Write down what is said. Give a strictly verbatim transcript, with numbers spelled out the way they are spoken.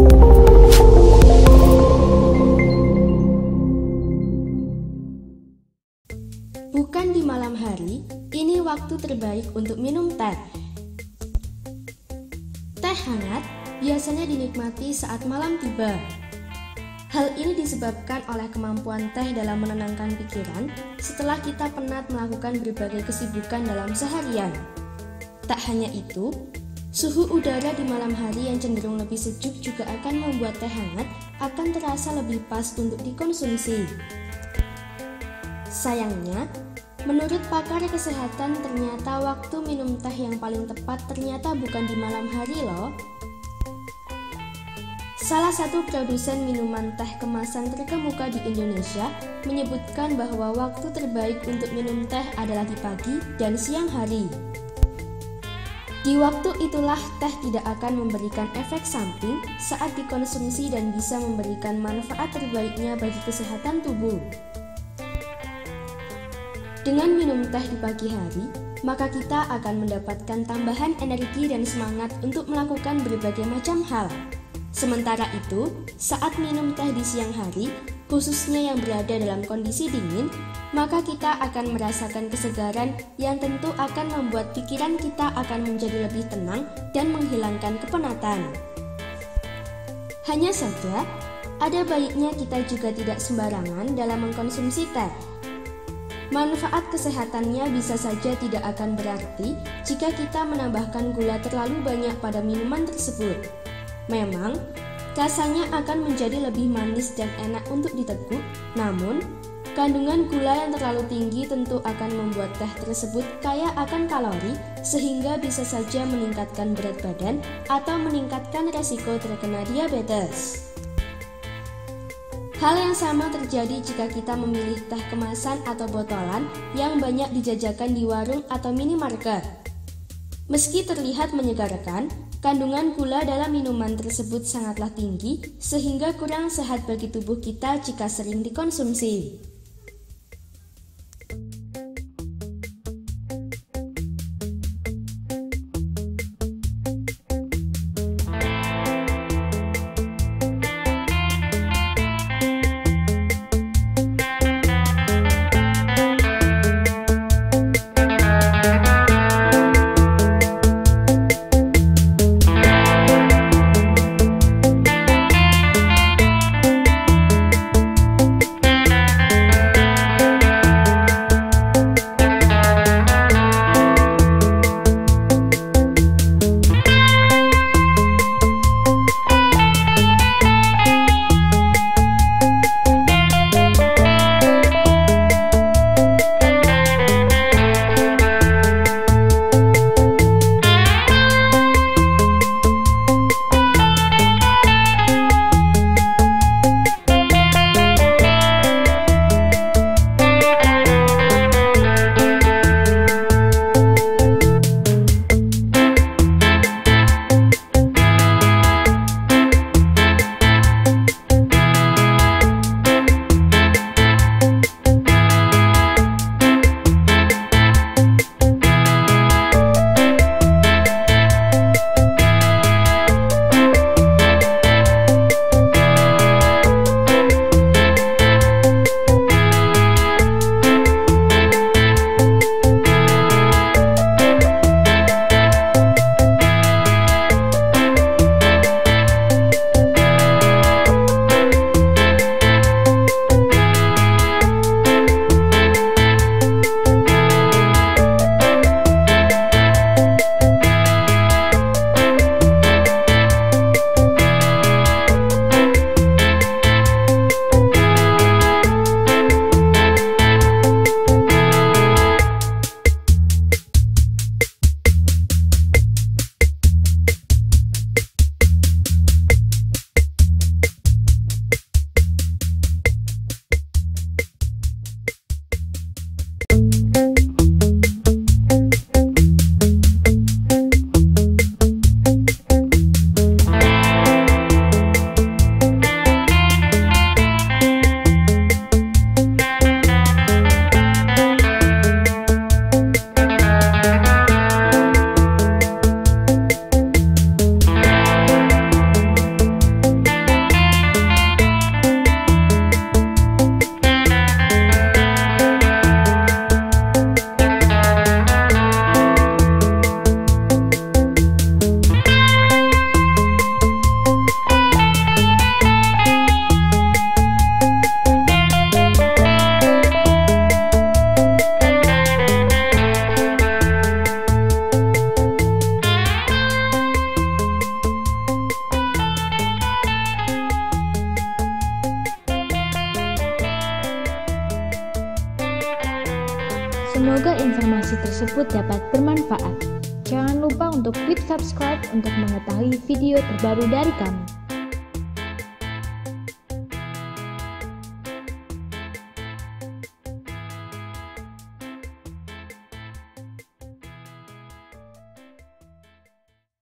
Bukan di malam hari, ini waktu terbaik untuk minum teh. Teh hangat biasanya dinikmati saat malam tiba. Hal ini disebabkan oleh kemampuan teh dalam menenangkan pikiran setelah kita penat melakukan berbagai kesibukan dalam seharian. Tak hanya itu, suhu udara di malam hari yang cenderung lebih sejuk juga akan membuat teh hangat akan terasa lebih pas untuk dikonsumsi. Sayangnya, menurut pakar kesehatan ternyata waktu minum teh yang paling tepat ternyata bukan di malam hari loh. Salah satu produsen minuman teh kemasan terkemuka di Indonesia menyebutkan bahwa waktu terbaik untuk minum teh adalah di pagi dan siang hari. Di waktu itulah teh tidak akan memberikan efek samping saat dikonsumsi dan bisa memberikan manfaat terbaiknya bagi kesehatan tubuh. Dengan minum teh di pagi hari, maka kita akan mendapatkan tambahan energi dan semangat untuk melakukan berbagai macam hal. Sementara itu, saat minum teh di siang hari, khususnya yang berada dalam kondisi dingin, maka kita akan merasakan kesegaran yang tentu akan membuat pikiran kita akan menjadi lebih tenang dan menghilangkan kepenatan. Hanya saja, ada baiknya kita juga tidak sembarangan dalam mengkonsumsi teh. Manfaat kesehatannya bisa saja tidak akan berarti jika kita menambahkan gula terlalu banyak pada minuman tersebut. Memang, rasanya akan menjadi lebih manis dan enak untuk diteguk, namun kandungan gula yang terlalu tinggi tentu akan membuat teh tersebut kaya akan kalori sehingga bisa saja meningkatkan berat badan atau meningkatkan resiko terkena diabetes. Hal yang sama terjadi jika kita memilih teh kemasan atau botolan yang banyak dijajakan di warung atau minimarket. Meski terlihat menyegarkan, kandungan gula dalam minuman tersebut sangatlah tinggi sehingga kurang sehat bagi tubuh kita jika sering dikonsumsi. Semoga informasi tersebut dapat bermanfaat. Jangan lupa untuk klik subscribe untuk mengetahui video terbaru dari kami.